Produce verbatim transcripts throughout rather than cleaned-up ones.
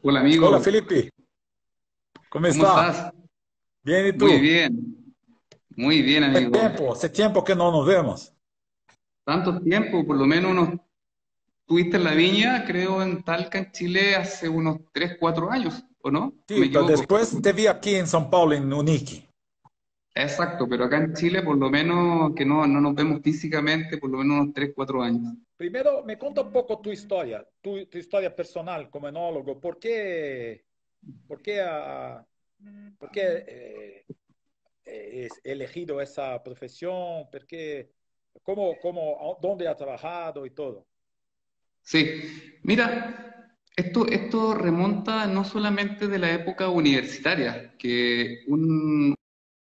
Hola Hola amigo, Felipe, ¿cómo ¿cómo está? estás? Bien, ¿y Muy tú? bien, muy bien Hace amigo. tiempo, hace tiempo que no nos vemos. Tanto tiempo, por lo menos unos, tuviste en la viña, creo en Talca, en Chile, hace unos tres, cuatro años, ¿o no? ¿O me Sí, pero equivoco? después te vi aquí en São Paulo, en Unique. Exacto, pero acá en Chile, por lo menos que no, no nos vemos físicamente, por lo menos unos tres, cuatro años. Primero, me cuenta un poco tu historia, tu, tu historia personal como enólogo. ¿Por qué, por qué, ah, por qué eh, eh, has elegido esa profesión? ¿Por qué, cómo, cómo, dónde ha trabajado y todo? Sí, mira, esto, esto remonta no solamente de la época universitaria, que un,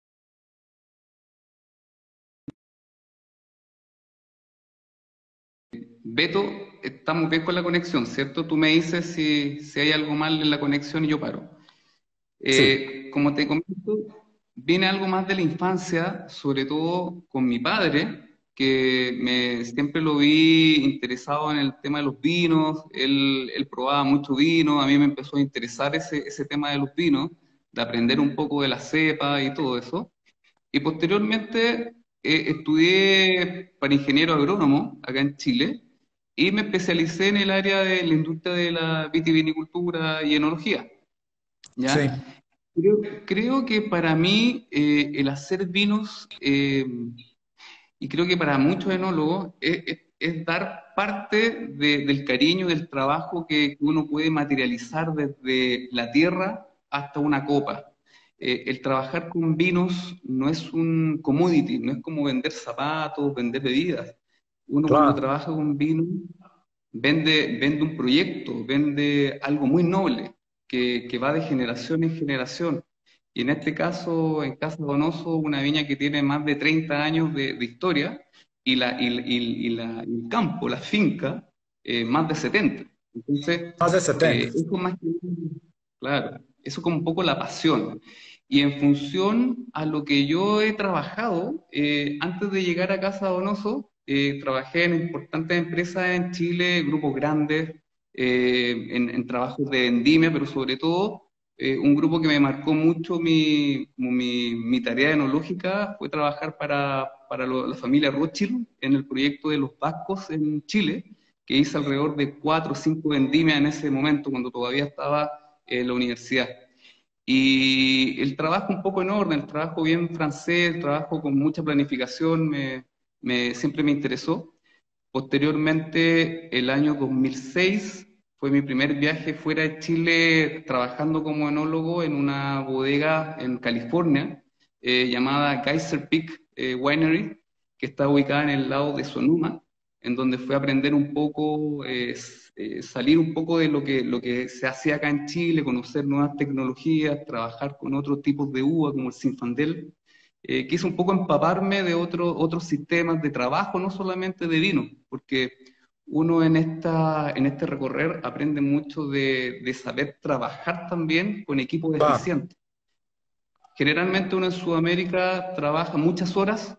Beto, estamos bien con la conexión, ¿cierto? Tú me dices si, si hay algo mal en la conexión y yo paro. Sí. Eh, como te comento, viene algo más de la infancia, sobre todo con mi padre, que me, siempre lo vi interesado en el tema de los vinos, él, él probaba mucho vino, a mí me empezó a interesar ese, ese tema de los vinos, de aprender un poco de la cepa y todo eso. Y posteriormente eh, estudié para ingeniero agrónomo acá en Chile y me especialicé en el área de la industria de la vitivinicultura y enología, Sí. ¿ya? Creo, creo que para mí eh, el hacer vinos, eh, y creo que para muchos enólogos, es, es- es dar parte de- del cariño, del trabajo que uno puede materializar desde la tierra hasta una copa. Eh, el trabajar con vinos no es un commodity, no es como vender zapatos, vender bebidas. Uno cuando Claro. trabaja con vino vende, vende un proyecto, vende algo muy noble que, que va de generación en generación. Y en este caso, en Casa Donoso, una viña que tiene más de treinta años de, de historia, y, la, y, y- y la- y el campo, la finca, eh, más de setenta. Entonces, Más de eh, setenta. eso más que, claro, eso como un poco la pasión. Y en función a lo que yo he trabajado, eh, antes de llegar a Casa Donoso, eh, trabajé en importantes empresas en Chile, grupos grandes, eh, en, en trabajos de vendimia, pero sobre todo eh, un grupo que me marcó mucho mi, como mi, mi tarea enológica fue trabajar para, para lo- la familia Rothschild en el proyecto de los Vascos en Chile, que hice alrededor de cuatro o cinco vendimias en ese momento, cuando todavía estaba en la universidad. Y el trabajo un poco en orden, el trabajo bien francés, el trabajo con mucha planificación, me, me- siempre me interesó. Posteriormente, el año dos mil seis fue mi primer viaje fuera de Chile trabajando como enólogo en una bodega en California eh, llamada Geyser Peak eh, Winery, que está ubicada en el lado de Sonoma, en donde fue a aprender un poco, eh, s- eh, salir un poco de lo que, lo que se hacía acá en Chile, conocer nuevas tecnologías, trabajar con otros tipos de uva como el Zinfandel. Eh, quise un poco empaparme de otro- otros sistemas de trabajo, no solamente de vino, porque uno en, esta, en este recorrer aprende mucho de, de saber trabajar también con equipos Claro. eficientes. Generalmente uno en Sudamérica trabaja muchas horas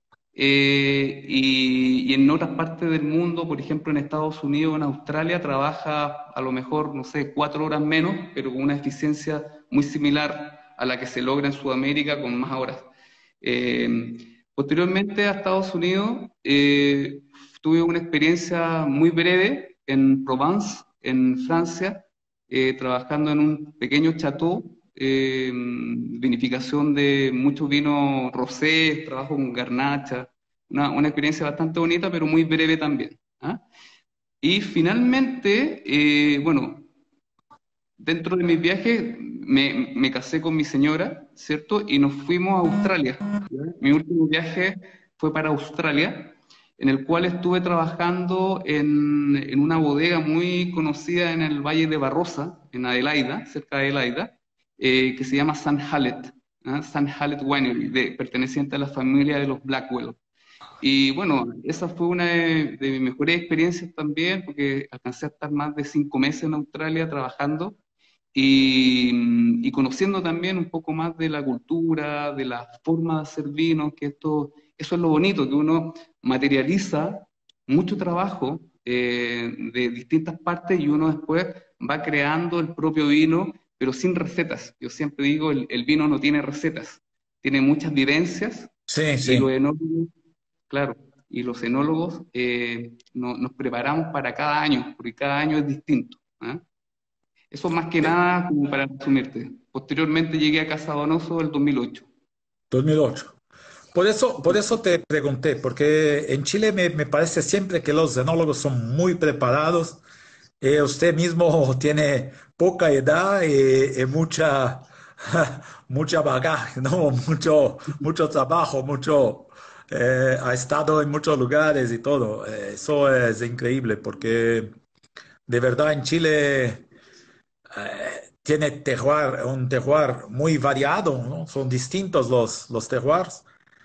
eh, y, y en otras partes del mundo, por ejemplo en Estados Unidos, en Australia, trabaja a lo mejor, no sé, cuatro horas menos, pero con una eficiencia muy similar a la que se logra en Sudamérica con más horas. Eh, Posteriormente a Estados Unidos, eh, tuve una experiencia muy breve en Provence, en Francia, eh, trabajando en un pequeño chateau, eh, vinificación de muchos vinos rosés, trabajo con garnacha, una, una experiencia bastante bonita, pero muy breve también. ¿Ah? Y finalmente, eh, bueno, dentro de mis viajes me, me casé con mi señora, ¿cierto? Y nos fuimos a Australia. ¿Ya? Mi último viaje fue para Australia, en el cual estuve trabajando en, en una bodega muy conocida en el Valle de Barrosa, en Adelaida, cerca de Adelaida, eh, que se llama San Hallett, ¿ah? San Hallett Winery, de- perteneciente a la familia de los Blackwell. Y bueno, esa fue una de, de mis mejores experiencias también, porque alcancé a estar más de cinco meses en Australia trabajando y, y conociendo también un poco más de la cultura, de la forma de hacer vinos, que esto, eso es lo bonito, que uno materializa mucho trabajo eh, de distintas partes y uno después va creando el propio vino, pero sin recetas. Yo siempre digo, el, el vino no tiene recetas, tiene muchas vivencias Sí, y sí. los enólogos, claro, y los enólogos eh, no- nos preparamos para cada año, porque cada año es distinto. ¿Ah? Eso más que Eh, nada como para resumirte. Posteriormente llegué a Casa Donoso el dos mil ocho. dos mil ocho. Por eso, por eso te pregunté, porque en Chile me, me parece siempre que los enólogos son muy preparados. Eh, usted mismo tiene poca edad y, y mucha, mucha bagaje, ¿no? Mucho, mucho trabajo, mucho, eh, ha estado en muchos lugares y todo. Eh, eso es increíble porque de verdad en Chile tiene terroir, un terroir muy variado, ¿no? Son distintos los, los terroirs.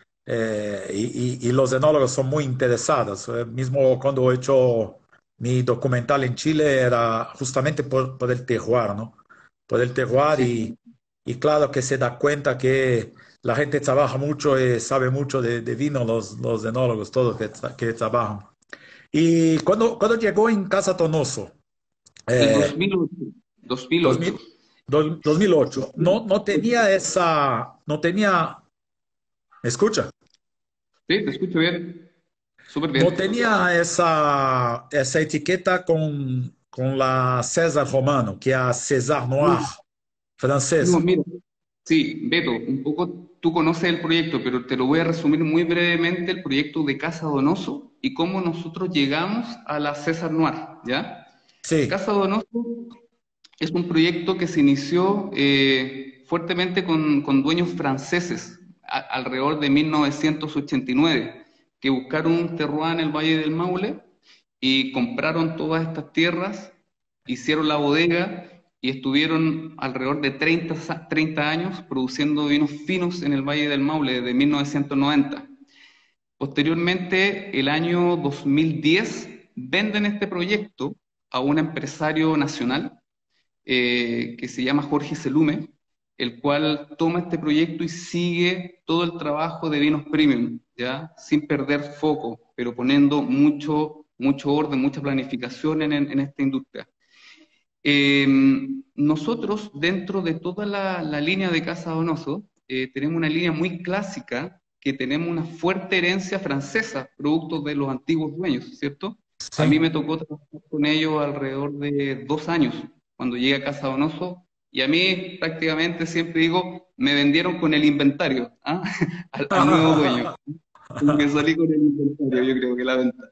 Eh, y, y- y los enólogos son muy interesados. Eh, mismo cuando he hecho mi documental en Chile era justamente por, por el terroir, ¿no? Por el terroir Sí. y, y claro que se da cuenta que la gente trabaja mucho y sabe mucho de, de vino, los, los enólogos, todos que, tra- que trabajan. Y cuando, cuando llegó en Casa Tonoso, El eh, dos mil ocho. dos mil dos ocho. mil dos- dos mil ocho, no, no tenía esa, no tenía, ¿me escucha? Sí, te escucho bien. Súper No bien. tenía esa, esa etiqueta con, con la César Romano, que es a César Noir No, no, francesa. mira. Sí, Beto, un poco tú conoces el proyecto, pero te lo voy a resumir muy brevemente, el proyecto de Casa Donoso y cómo nosotros llegamos a la César Noir, ¿ya? Sí, Casa Donoso es un proyecto que se inició eh, fuertemente con, con dueños franceses a- alrededor de mil novecientos ochenta y nueve, que buscaron un terroir en el Valle del Maule y compraron todas estas tierras, hicieron la bodega y estuvieron alrededor de treinta, sa- treinta años produciendo vinos finos en el Valle del Maule desde mil novecientos noventa. Posteriormente, el año dos mil diez, venden este proyecto a un empresario nacional eh, que se llama Jorge Selume, el cual toma este proyecto y sigue todo el trabajo de vinos premium, ¿ya? Sin perder foco, pero poniendo mucho, mucho orden, mucha planificación en, en esta industria. Eh, Nosotros, dentro de toda la, la línea de Casa Donoso, eh, tenemos una línea muy clásica que tenemos una fuerte herencia francesa, producto de los antiguos dueños, ¿cierto? A mí sí. me tocó trabajar con ellos alrededor de dos años cuando llegué a Casa Donoso y a mí prácticamente siempre digo, me vendieron con el inventario, ¿ah? al, al nuevo dueño. Como que salí con el inventario, yo creo que la venta.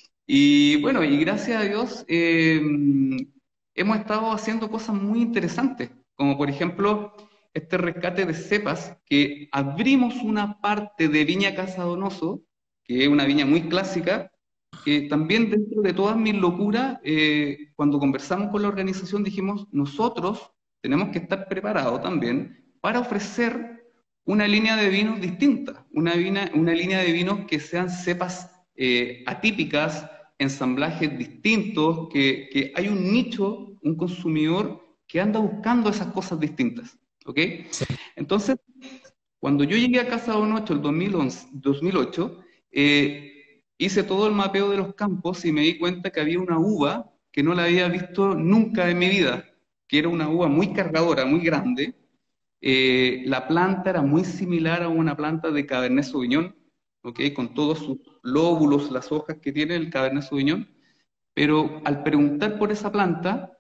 Y bueno, y gracias a Dios eh, hemos estado haciendo cosas muy interesantes, como por ejemplo este rescate de cepas, que abrimos una parte de Viña Casa Donoso, que es una viña muy clásica, que también dentro de todas mis locuras, eh, cuando conversamos con la organización dijimos, nosotros tenemos que estar preparados también para ofrecer una línea de vinos distinta, una, vina- una línea de vinos que sean cepas eh, atípicas, ensamblajes distintos, que, que hay un nicho, un consumidor que anda buscando esas cosas distintas, ¿ok? Entonces, cuando yo llegué a Casa Donoso el dos mil once, dos mil ocho, eh, hice todo el mapeo de los campos y me di cuenta que había una uva que no la había visto nunca en mi vida, que era una uva muy cargadora, muy grande. Eh, la planta era muy similar a una planta de Cabernet Sauvignon, ¿ok? Con todos sus lóbulos, las hojas que tiene el Cabernet Sauvignon. Pero al preguntar por esa planta,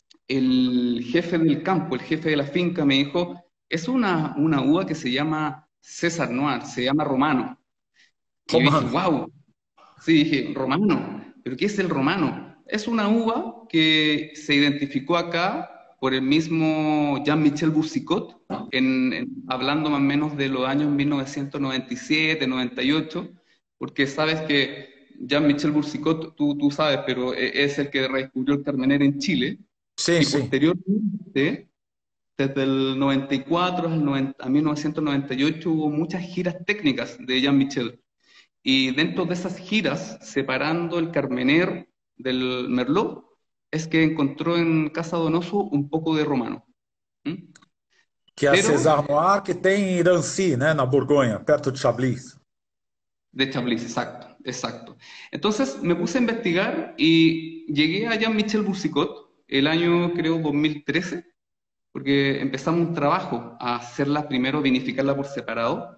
el jefe del campo, el jefe de la finca, me dijo, es una, una uva que se llama César Noir, se llama romano. Y yo dije, Romano. wow, sí, dije, romano, pero ¿qué es el romano? Es una uva que se identificó acá por el mismo Jean-Michel Boussicot, en, en- hablando más o menos de los años mil novecientos noventa y siete, noventa y ocho, porque sabes que Jean-Michel Boussicot, tú, tú sabes, pero e- es el que redescubrió el Carmener en Chile, Sí, y sí. posteriormente, desde el noventa y cuatro al noventa a mil novecientos noventa y ocho, hubo muchas giras técnicas de Jean-Michel. Y dentro de esas giras, separando el Carmener del Merlot, es que encontró en Casa Donoso un poco de romano. ¿Mm? Que é a Pero César Noir, que tem em Iranci, né, na Borgonha, perto de Chablis. de Chablis, exacto. exacto. Entonces me puse a investigar y llegué a Jean-Michel Boucicaut el año, creo, dos mil trece, porque empezamos un trabajo a hacerla primero, vinificarla por separado.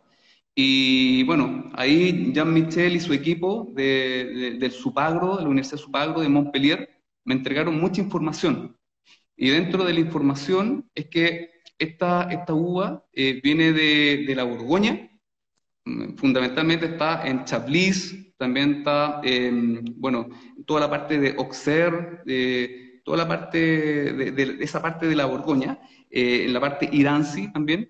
Y bueno, ahí Jean-Michel y su equipo de, de- del Supagro, de la Universidad Supagro de Montpellier, me entregaron mucha información. Y dentro de la información es que esta, esta uva eh, viene de, de la Borgoña. Mm, fundamentalmente está en Chablis, también está en, bueno, toda la parte de Auxerre, de, toda la parte de, de esa parte de la Borgoña, eh, en la parte Iranzi también.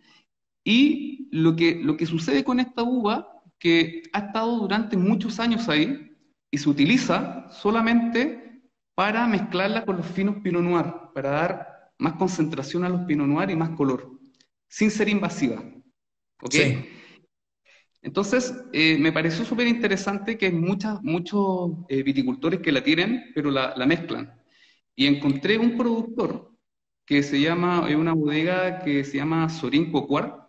Y lo que, lo que sucede con esta uva, que ha estado durante muchos años ahí y se utiliza solamente para mezclarla con los finos Pinot Noir, para dar más concentración a los Pinot Noir y más color, sin ser invasiva. ¿Ok? Sí. Entonces, eh, me pareció súper interesante que hay muchas, muchos eh, viticultores que la tienen, pero la, la mezclan. Y encontré un productor que se llama, es una bodega que se llama Sorín Cocuar,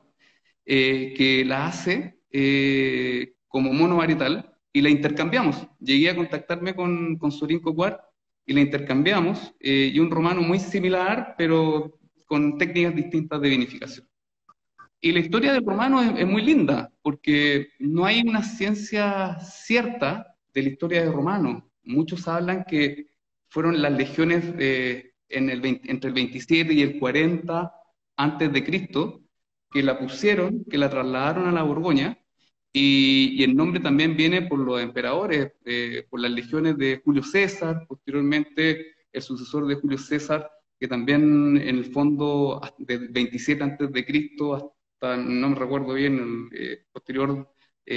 eh, que la hace eh, como monovarietal y la intercambiamos. Llegué a contactarme con, con Sorín Cocuar y la intercambiamos, eh, y un romano muy similar, pero con técnicas distintas de vinificación. Y la historia del romano es, es muy linda, porque no hay una ciencia cierta de la historia del romano. Muchos hablan que fueron las legiones eh, en el veinte entre el veintisiete y el cuarenta antes de Cristo, que la pusieron, que la trasladaron a la Borgoña, y, y el nombre también viene por los emperadores, eh, por las legiones de Julio César, posteriormente el sucesor de Julio César, que también en el fondo, del veintisiete antes de Cristo no me recuerdo bien, el eh, posterior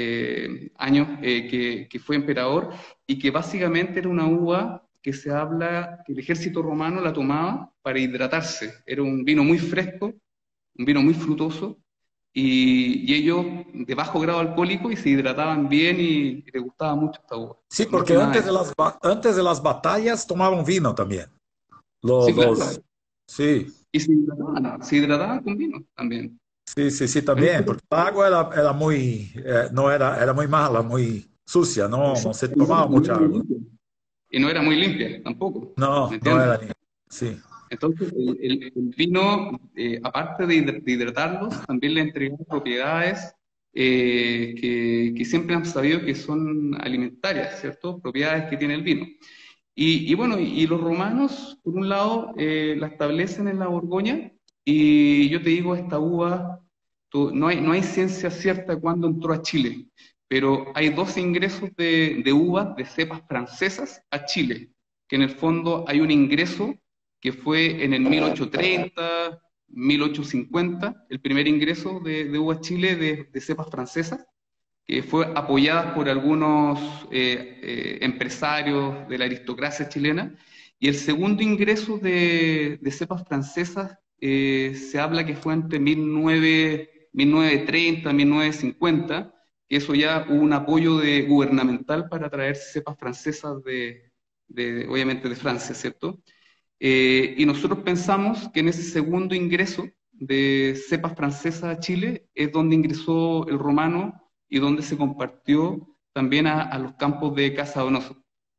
eh, año eh, que, que fue emperador, y que básicamente era una uva que se habla que el ejército romano la tomaba para hidratarse. Era un vino muy fresco, un vino muy frutoso, y, y ellos de bajo grado alcohólico y se hidrataban bien y, y les gustaba mucho esta uva. Sí, Más porque que nada antes de eso. las, ba- antes de las batallas tomaban vino también. Sí, Los, claro. los, sí, Y se hidrataban, se hidrataban con vino también. sí, sí, sí, A mí también, porque el agua era, era muy, eh, no era, era muy mala, muy sucia, no, no se Exacto, y no era tomaba y no mucha era muy agua. limpia. Y no era muy limpia tampoco, ¿me No, no entiendes? era ni, sí. Entonces, el, el- el vino, eh, aparte de, hid- de hidratarlos, también le entrega propiedades eh, que, que siempre han sabido que son alimentarias, ¿cierto? Propiedades que tiene el vino. Y, y bueno, y, y los romanos, por un lado, eh, la establecen en la Borgoña, y yo te digo, esta uva, tú- no hay, no hay ciencia cierta de cuándo entró a Chile, pero hay dos ingresos de, de uvas, de cepas francesas a Chile, que en el fondo hay un ingreso que fue en el mil ochocientos treinta, mil ochocientos cincuenta, el primer ingreso de, de uvas Chile de, de cepas francesas, que fue apoyada por algunos eh, eh, empresarios de la aristocracia chilena. Y el segundo ingreso de, de cepas francesas eh, se habla que fue entre mil novecientos, mil novecientos treinta, mil novecientos cincuenta, que eso ya hubo un apoyo de, gubernamental para traer cepas francesas de, de, obviamente de Francia, ¿cierto? Eh, y nosotros pensamos que en ese segundo ingreso de cepas francesas a Chile es donde ingresó el romano y donde se compartió también a, a los campos de Casa Donoso.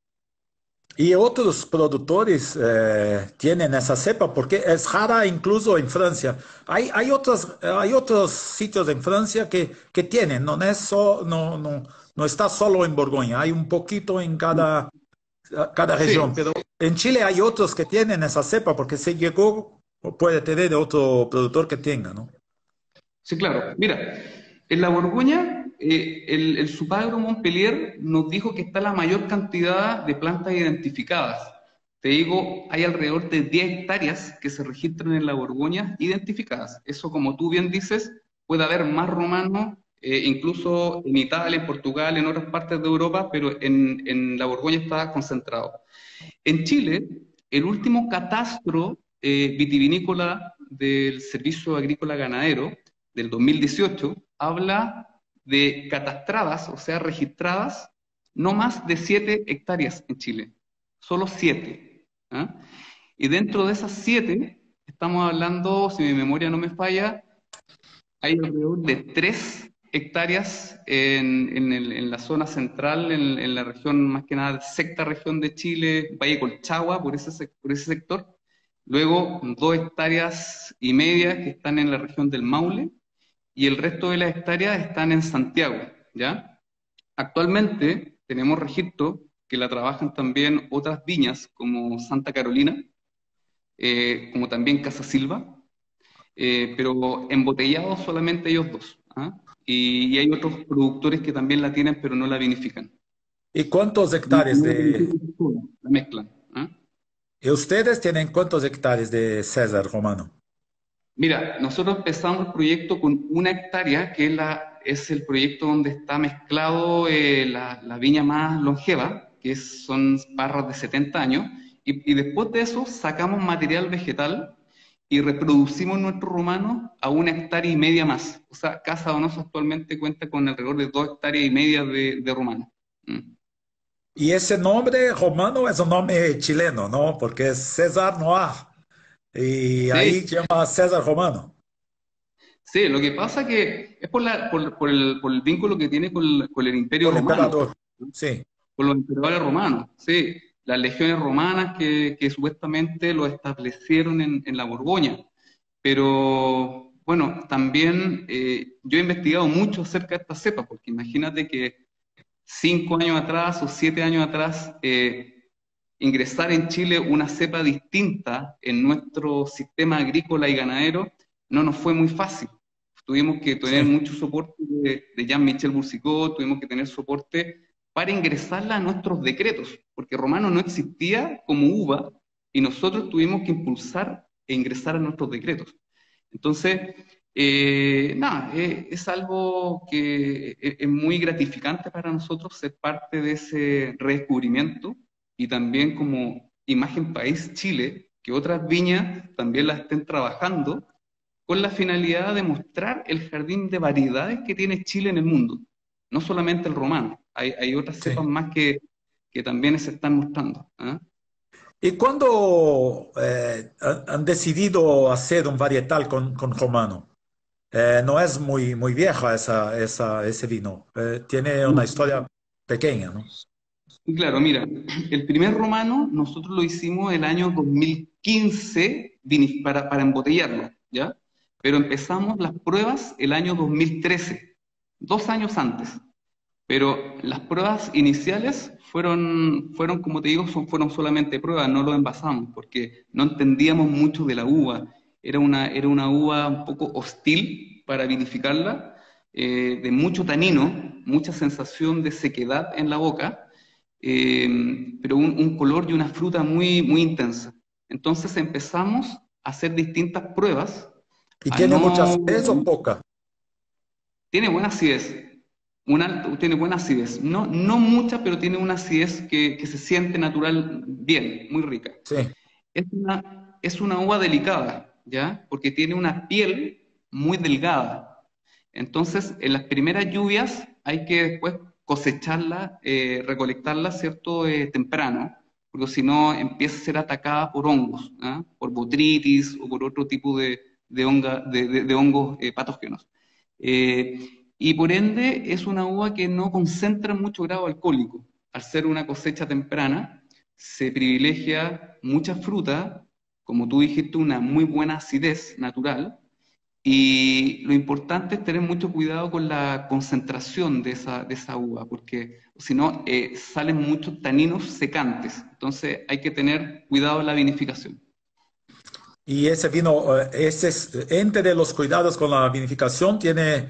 Y otros productores eh, tienen esa cepa porque es rara incluso en Francia. Hay, hay, otros, hay otros sitios en Francia que, que tienen, no, es so- no, no, no está solo en Borgoña, hay un poquito en cada, cada región, Sí, pero en Chile hay otros que tienen esa cepa porque se llegó o puede tener otro productor que tenga, ¿no? sí, claro. Mira, en la Borgoña, eh, el, el Supagro Montpellier nos dijo que está la mayor cantidad de plantas identificadas. Te digo, hay alrededor de diez hectáreas que se registran en la Borgoña identificadas. Eso, como tú bien dices, puede haber más romanos, eh, incluso en Italia, en Portugal, en otras partes de Europa, pero en, en la Borgoña está concentrado. En Chile, el último catastro eh, vitivinícola del Servicio Agrícola Ganadero del dos mil dieciocho habla de catastradas, o sea, registradas, no más de siete hectáreas en Chile, solo siete. ¿Ah? Y dentro de esas siete, estamos hablando, si mi memoria no me falla, hay alrededor de tres hectáreas en, en el- en la zona central, en, en la región, más que nada, sexta región de Chile, Valle Colchagua, por ese, sec- por ese sector. Luego, dos hectáreas y media que están en la región del Maule, y el resto de las hectáreas están en Santiago, ¿ya? Actualmente tenemos registro que la trabajan también otras viñas como Santa Carolina, eh, como también Casa Silva, eh, pero embotellados solamente ellos dos. ¿Ah? Y, y hay otros productores que también la tienen, pero no la vinifican. ¿Y cuántos No, hectáreas no la de... vinifican sola, la mezclan. ¿Ah? ¿Y ustedes tienen cuántos hectáreas de César Romano? Mira, nosotros empezamos el proyecto con una hectárea, que es, la, es el proyecto donde está mezclado eh, la, la viña más longeva, que es- son parras de setenta años, y, y después de eso sacamos material vegetal y reproducimos nuestro romano a una hectárea y media más. O sea, Casa Donoso actualmente cuenta con alrededor de dos hectáreas y media de, de romano. Mm. Y ese nombre romano es un nombre chileno, ¿no? Porque es César Noir. Y Sí, ahí se llama César Romano. sí, lo que pasa que es por, la, por, por el, por el vínculo que tiene con, con el Imperio Por el Romano. emperador. Sí. Por los emperadores romanos, sí, las legiones romanas que, que supuestamente lo establecieron en, en la Borgoña. Pero bueno, también eh, yo he investigado mucho acerca de esta cepa, porque imagínate que cinco años atrás o siete años atrás, eh, ingresar en Chile una cepa distinta en nuestro sistema agrícola y ganadero no nos fue muy fácil. Tuvimos que tener Sí. mucho soporte de, de Jean-Michel Boursicot, tuvimos que tener soporte para ingresarla a nuestros decretos, porque romano no existía como uva y nosotros tuvimos que impulsar e ingresar a nuestros decretos. Entonces, eh, nada, eh, es algo que es, es muy gratificante para nosotros ser parte de ese redescubrimiento y también como imagen país Chile, que otras viñas también la estén trabajando con la finalidad de mostrar el jardín de variedades que tiene Chile en el mundo, no solamente el romano, hay, hay otras Sí. cepas más que, que también se están mostrando. ¿Ah? ¿Y cuándo eh, han han decidido hacer un varietal con, con Romano? Eh, no es muy, muy vieja esa, esa, ese vino. Eh, tiene una historia pequeña, ¿no? Y claro, mira, el primer romano nosotros lo hicimos el año dos mil quince vini- para, para embotellarlo, ¿ya? Pero empezamos las pruebas el año dos mil trece, dos años antes. Pero las pruebas iniciales fueron, fueron como te digo, son, fueron solamente pruebas, no lo envasamos, porque no entendíamos mucho de la uva. Era una, era una uva un poco hostil para vinificarla, eh, de mucho tanino, mucha sensación de sequedad en la boca, eh, pero un, un color y una fruta muy, muy intensa. Entonces empezamos a hacer distintas pruebas, ¿Y a tiene mucha no... acidez o poca? Tiene buena acidez, una, tiene buena acidez, no, no mucha, pero tiene una acidez que, que se siente natural bien, muy rica. Sí. Es una, es una uva delicada, ¿ya? Porque tiene una piel muy delgada. Entonces, en las primeras lluvias hay que después cosecharla, eh, recolectarla, ¿cierto? Eh, temprano, porque si no empieza a ser atacada por hongos, ¿ah? Por botritis o por otro tipo de, de, honga- de- de- de hongos eh, patógenos. Eh, y por ende es una uva que no concentra mucho grado alcohólico. Al ser una cosecha temprana, se privilegia mucha fruta, como tú dijiste, una muy buena acidez natural, y lo importante es tener mucho cuidado con la concentración de esa, de esa uva, porque si no, eh, salen muchos taninos secantes. Entonces hay que tener cuidado en la vinificación. Y ese vino, eh, ese es, entre los cuidados con la vinificación, tiene,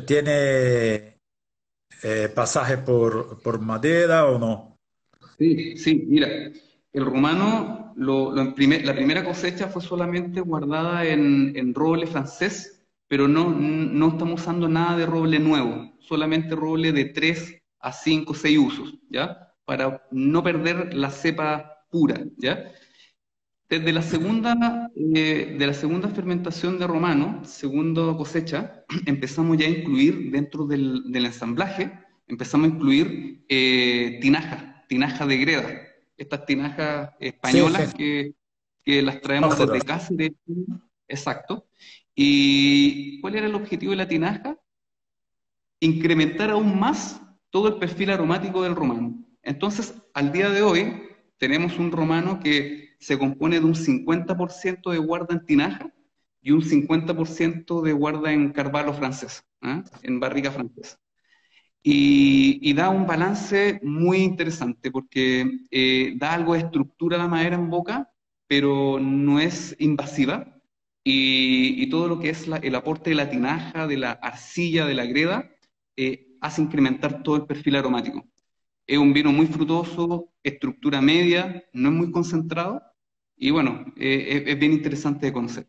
tiene eh, pasaje por, por madera o no. Sí, sí, mira, el romano, lo, lo en primer- la primera cosecha fue solamente guardada en, en roble francés, pero no, no estamos usando nada de roble nuevo, solamente roble de tres a cinco, seis usos, ¿ya? Para no perder la cepa pura, ¿ya? Desde la segunda, eh, de la segunda fermentación de romano, segunda cosecha, empezamos ya a incluir dentro del, del ensamblaje, empezamos a incluir eh, tinaja, tinaja de greda, estas tinajas Sí, sí, españolas que, que las traemos conocidas. desde Cáceres, exacto. ¿Y cuál era el objetivo de la tinaja? incrementar aún más todo el perfil aromático del romano. Entonces, al día de hoy, tenemos un romano que se compone de un cincuenta por ciento de guarda en tinaja y un cincuenta por ciento de guarda en carvalho francés, ¿ah? En barrica francesa. Y, y da un balance muy interesante porque eh, da algo de estructura a la madera en boca, pero no es invasiva. Y, y todo lo que es la- el aporte de la tinaja, de la arcilla, de la greda, eh, hace incrementar todo el perfil aromático. Es un vino muy frutoso, estructura media, no es muy concentrado y bueno, eh, es, es bien interesante de conocer.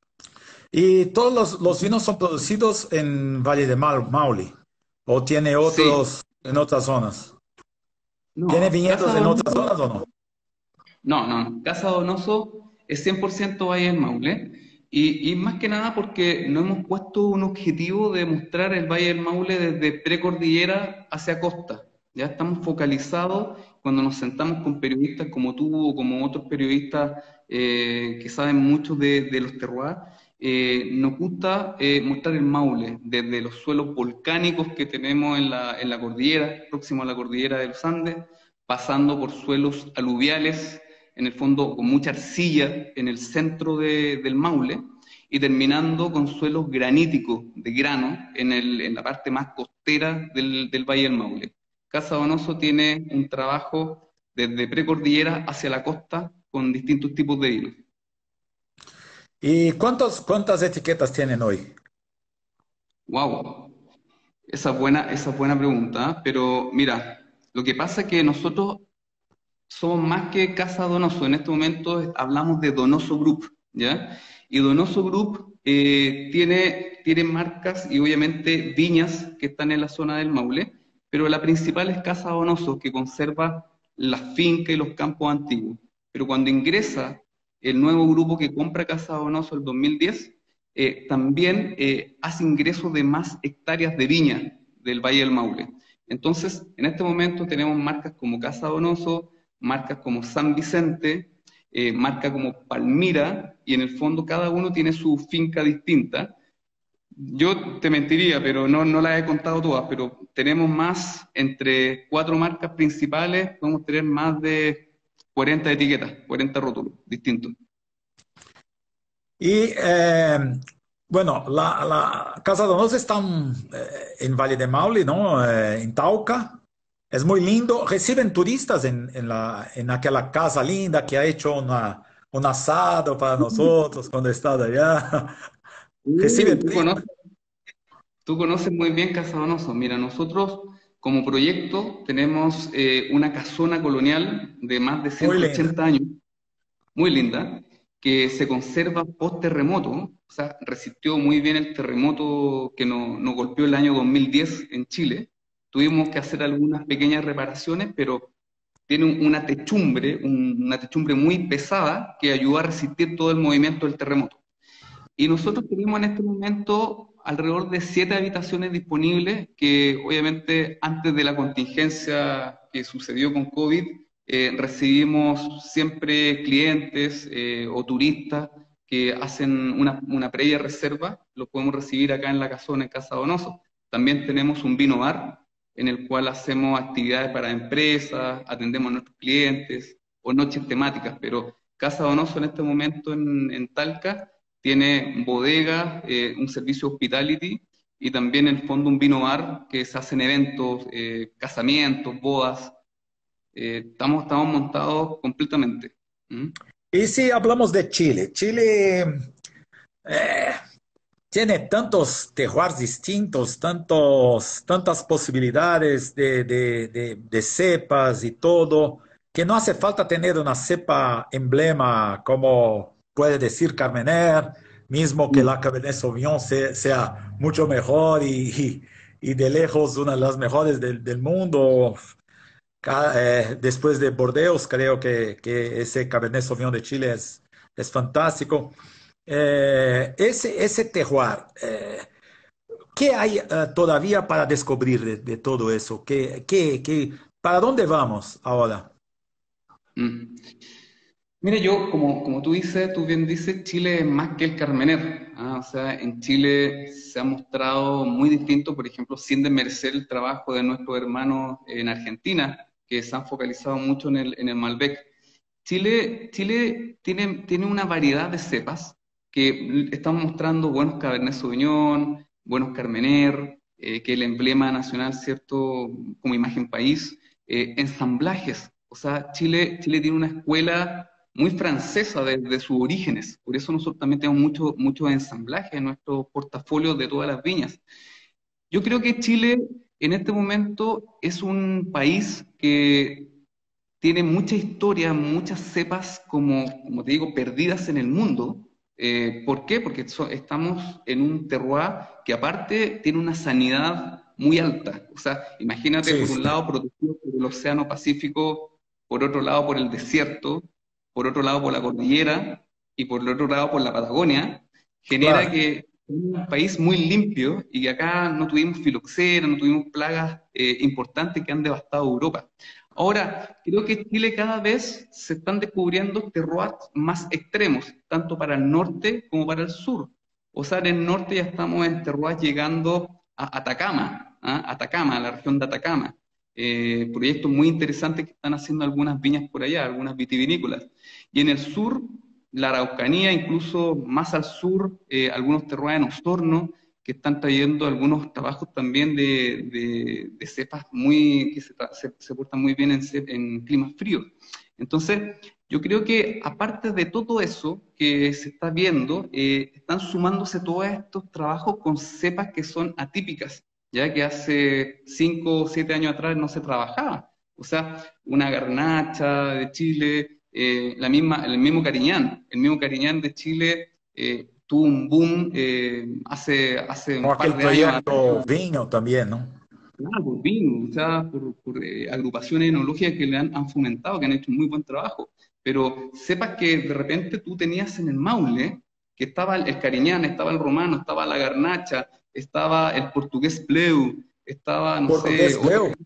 Y todos los, los vinos son producidos en Valle de Mau- Maule, o tiene Sí, otros en otras zonas. ¿Tiene no, Casa viñedos en otras Donoso, zonas o no? no, no, no. Casa Donoso es cien por ciento Valle del Maule y, y más que nada porque no hemos puesto un objetivo de mostrar el Valle del Maule desde precordillera hacia costa. Ya estamos focalizados cuando nos sentamos con periodistas como tú o como otros periodistas eh, que saben mucho de, de los terroirs. Eh, nos gusta eh, mostrar el Maule desde los suelos volcánicos que tenemos en la, en la cordillera, próximo a la cordillera de los Andes, pasando por suelos aluviales en el fondo con mucha arcilla en el centro de- del Maule, y terminando con suelos graníticos de grano en, el- en la parte más costera del, del Valle del Maule. Casa Donoso tiene un trabajo desde precordillera hacia la costa con distintos tipos de vinos. ¿Y cuántos, cuántas etiquetas tienen hoy? ¡Wow! Esa es buena, esa es buena pregunta, ¿eh? Pero mira, lo que pasa es que nosotros somos más que Casa Donoso. En este momento hablamos de Donoso Group, ¿ya? Y Donoso Group eh, tiene, tiene marcas y obviamente viñas que están en la zona del Maule, pero la principal es Casa Donoso, que conserva las fincas y los campos antiguos. Pero cuando ingresa el nuevo grupo que compra Casa Donoso el dos mil diez, eh, también eh, hace ingresos de más hectáreas de viña del Valle del Maule. Entonces, en este momento tenemos marcas como Casa Donoso, marcas como San Vicente, eh, marca como Palmira, y en el fondo cada uno tiene su finca distinta. Yo te mentiría, pero no, no las he contado todas, pero tenemos más, entre cuatro marcas principales, podemos tener más de cuarenta etiquetas, cuarenta rótulos distintos. Y eh, bueno, la, la Casa Donoso está mm, eh, en Valle de Maule, ¿no? Eh, en Tauca. Es muy lindo. Reciben turistas en, en la, en aquella casa linda que ha hecho una, un asado para nosotros cuando está allá. Reciben Uh, tú turistas. conoces, tú conoces muy bien Casa Donoso. Mira, nosotros como proyecto tenemos eh, una casona colonial de más de Muy ciento linda. ochenta años, muy linda, que se conserva post terremoto, o sea, resistió muy bien el terremoto que nos, nos golpeó el año dos mil diez en Chile. Tuvimos que hacer algunas pequeñas reparaciones, pero tiene un- una techumbre, un- una techumbre muy pesada que ayudó a resistir todo el movimiento del terremoto. Y nosotros tenemos en este momento alrededor de siete habitaciones disponibles que obviamente antes de la contingencia que sucedió con COVID, eh, recibimos siempre clientes eh, o turistas que hacen una, una previa reserva, los podemos recibir acá en la casona, en Casa Donoso. También tenemos un vino bar en el cual hacemos actividades para empresas, atendemos a nuestros clientes o noches temáticas, pero Casa Donoso en este momento en, en Talca tiene bodega, eh, un servicio hospitality y también en el fondo un vino bar que se hacen eventos, eh, casamientos, bodas. Eh, estamos, estamos montados completamente. ¿Mm? Y si hablamos de Chile, Chile eh, tiene tantos terroirs distintos, tantos, tantas posibilidades de, de, de, de cepas y todo, que no hace falta tener una cepa emblema como puede decir Carmener, mismo que la Cabernet Sauvignon se- sea mucho mejor y, y- y de lejos una de las mejores del, del mundo. Ca- eh, después de Bordeaux, creo que, que ese Cabernet Sauvignon de Chile es, es fantástico. Eh, ese, ese terroir, eh, ¿qué hay eh, todavía para descubrir de, de todo eso? ¿Qué, qué, qué- para dónde vamos ahora? Mm. Mire, yo, como, como tú dices, tú bien dices, Chile es más que el Carmener. ¿Ah? O sea, en Chile se ha mostrado muy distinto, por ejemplo, sin desmerecer el trabajo de nuestros hermanos en Argentina, que se han focalizado mucho en el, en el Malbec. Chile, Chile tiene, tiene una variedad de cepas que están mostrando buenos Cabernet Sauvignon, buenos Carmener, eh, que es el emblema nacional, ¿cierto? Como imagen país, eh, ensamblajes. O sea, Chile, Chile tiene una escuela muy francesa desde sus orígenes. Por eso nosotros también tenemos muchos mucho ensamblajes en nuestro portafolio de todas las viñas. Yo creo que Chile en este momento es un país que tiene mucha historia, muchas cepas, como, como te digo, perdidas en el mundo. Eh, ¿por qué? Porque so- estamos en un terroir que aparte tiene una sanidad muy alta. O sea, imagínate Sí, por un sí, lado protegido por el Océano Pacífico, por otro lado por el desierto, por otro lado por la cordillera y por el otro lado por la Patagonia, genera claro. que es un país muy limpio y que acá no tuvimos filoxera, no tuvimos plagas eh, importantes que han devastado Europa. Ahora, creo que en Chile cada vez se están descubriendo terroirs más extremos, tanto para el norte como para el sur. O sea, en el norte ya estamos en terroirs llegando a Atacama, ¿ah? Atacama, la región de Atacama. Eh, proyectos muy interesantes que están haciendo algunas viñas por allá, algunas vitivinícolas. Y en el sur, la Araucanía, incluso más al sur, eh, algunos terroirs en Osorno, que están trayendo algunos trabajos también de, de, de cepas muy, que se, se, se portan muy bien en, en climas fríos. Entonces, yo creo que aparte de todo eso que se está viendo, eh, están sumándose todos estos trabajos con cepas que son atípicas, ya que hace cinco o siete años atrás no se trabajaba. O sea, una garnacha de Chile, eh, la misma, el mismo Cariñán, el mismo Cariñán de Chile eh, tuvo un boom eh, hace, hace Con un par aquel de años atrás, proyecto Vino también, ¿no? claro, por vino, o sea, por, por, eh, agrupaciones enológicas que le han, han fomentado, que han hecho un muy buen trabajo. Pero sepas que de repente tú tenías en el Maule, que estaba el, el Cariñán, estaba el Romano, estaba la Garnacha, estaba el Portugués Bleu, estaba, no sé, Portugués otro. Bleu.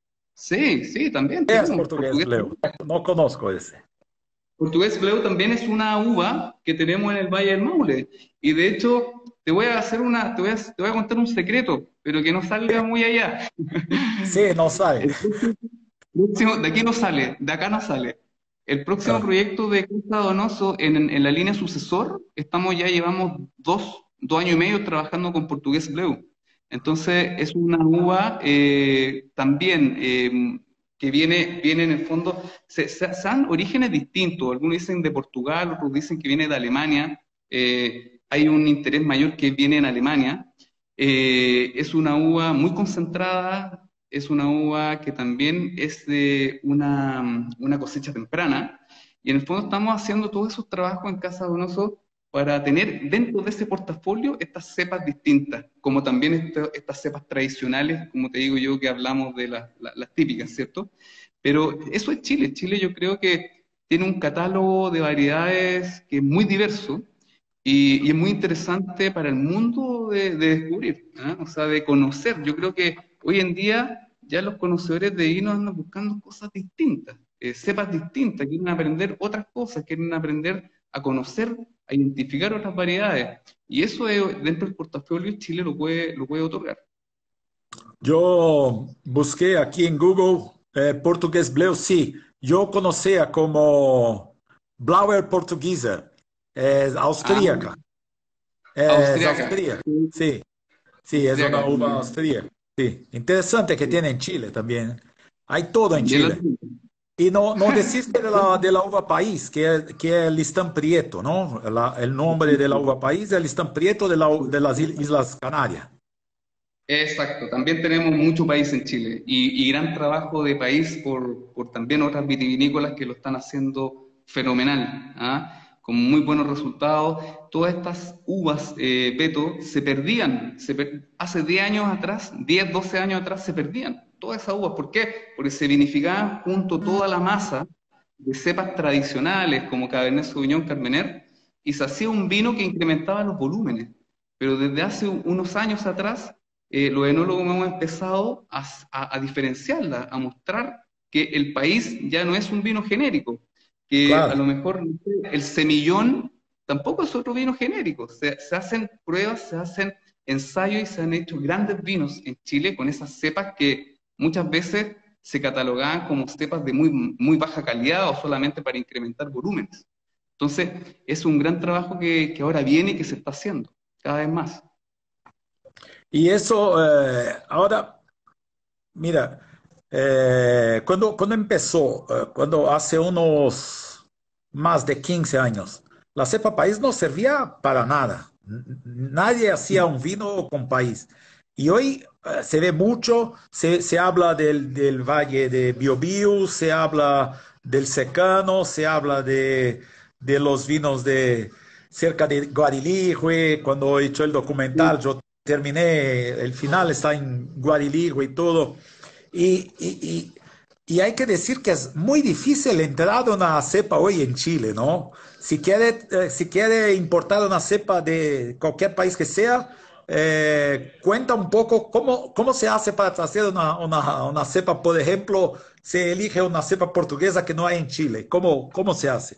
Sí, sí, también ¿Qué es tenemos portugués Portugués. Bleu? No conozco ese. Portugués Bleu también es una uva que tenemos en el Valle del Maule. Y de hecho, te voy a hacer una, te voy a, te voy a contar un secreto, pero que no salga muy allá. Sí, no sabe. El próximo, próximo- de aquí no sale, de acá no sale. El próximo Ah, proyecto de Costa Donoso en, en la línea sucesor, estamos ya llevamos dos, dos años y medio trabajando con Portugués Bleu. Entonces es una uva eh, también eh, que viene, viene en el fondo, se, se, se dan orígenes distintos. Algunos dicen de Portugal, otros dicen que viene de Alemania. Eh, hay un interés mayor que viene en Alemania. Eh, es una uva muy concentrada, es una uva que también es de una, una cosecha temprana, y en el fondo estamos haciendo todos esos trabajos en Casa Donoso para tener dentro de ese portafolio estas cepas distintas, como también este- estas cepas tradicionales, como te digo yo, que hablamos de las, las- las típicas, ¿cierto? Pero eso es Chile. Chile yo creo que tiene un catálogo de variedades que es muy diverso, y, y es muy interesante para el mundo de, de descubrir, ¿ah? O sea, de conocer. Yo creo que hoy en día ya los conocedores de vino andan buscando cosas distintas, eh, cepas distintas, quieren aprender otras cosas, quieren aprender a conocer, a identificar otras variedades. Y eso es, dentro del portafolio Chile lo puede, lo puede otorgar. yo busqué aquí en Google eh, portugués Bleu, sí. Yo conocía como Blauer Portuguesa. Es Ah, austríaca. Es austriaca, austríaca. Sí, sí, es una austriaca. uva austríaca. Sí, interesante que tiene en Chile también. Hay todo en Bien la Chile. Y no, no deciste de la, de la uva país, que es, que es el listán prieto, ¿no? La- el nombre de la uva país es el listán prieto de, la, de las Islas Canarias. Exacto, también tenemos mucho país en Chile y, y gran trabajo de país por, por también otras vitivinícolas que lo están haciendo fenomenal, ¿ah? Con muy buenos resultados. Todas estas uvas, eh, Beto, se perdían. Se per- hace diez años atrás, diez, doce años atrás, se perdían todas esas uvas. ¿Por qué? Porque se vinificaban junto toda la masa de cepas tradicionales como Cabernet Sauvignon, Carmener, y se hacía un vino que incrementaba los volúmenes. Pero desde hace unos años atrás eh, los enólogos hemos empezado a, a, a diferenciarla, a mostrar que el país ya no es un vino genérico, que a claro. lo mejor no sé, el semillón tampoco es otro vino genérico. Se, se hacen pruebas, se hacen ensayos y se han hecho grandes vinos en Chile con esas cepas que muchas veces se catalogaban como cepas de muy, muy baja calidad o solamente para incrementar volúmenes. Entonces, es un gran trabajo que, que ahora viene y que se está haciendo cada vez más. Y eso, eh, ahora, mira, eh, cuando, cuando empezó, eh, cuando hace unos más de quince años, la cepa país no servía para nada. N- Nadie hacía un vino con país. Y hoy eh, se ve mucho, se, se habla del, del Valle de Biobío, se habla del secano, se habla de, de los vinos de cerca de Guariligüe. Cuando he hecho el documental, yo terminé, el final está en Guariligüe y todo. Y, y, y, y hay que decir que es muy difícil entrar a una cepa hoy en Chile, ¿no? Si quiere, eh, si quiere importar una cepa de cualquier país que sea, eh, cuenta un poco cómo, cómo se hace para traer una, una, una cepa, por ejemplo, se elige una cepa portuguesa que no hay en Chile. ¿Cómo, cómo se hace?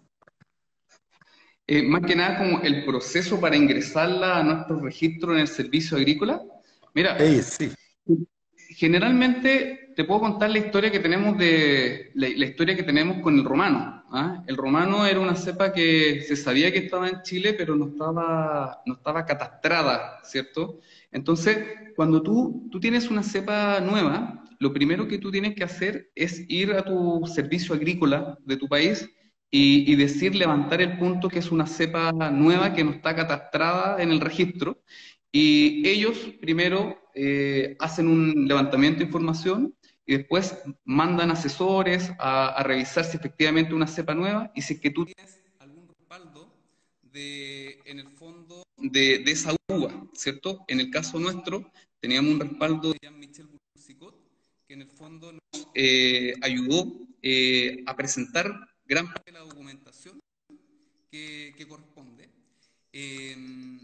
Eh, más que nada como el proceso para ingresarla a nuestro registro en el servicio agrícola. Eh, Mira, sí, generalmente te puedo contar la historia que tenemos de la, la historia que tenemos con el romano. ¿Ah? El romano era una cepa que se sabía que estaba en Chile, pero no estaba, no estaba catastrada, ¿cierto? Entonces, cuando tú, tú tienes una cepa nueva, lo primero que tú tienes que hacer es ir a tu servicio agrícola de tu país y, y decir, levantar el punto que es una cepa nueva que no está catastrada en el registro. Y ellos primero eh, hacen un levantamiento de información y después mandan asesores a, a revisar si efectivamente una cepa nueva y si es que tú tienes algún respaldo de, en el fondo de, de esa uva, ¿cierto? En el caso nuestro teníamos un respaldo de Jean-Michel Boursicot, que en el fondo nos eh, ayudó eh, a presentar gran parte de la documentación que, que corresponde. Eh,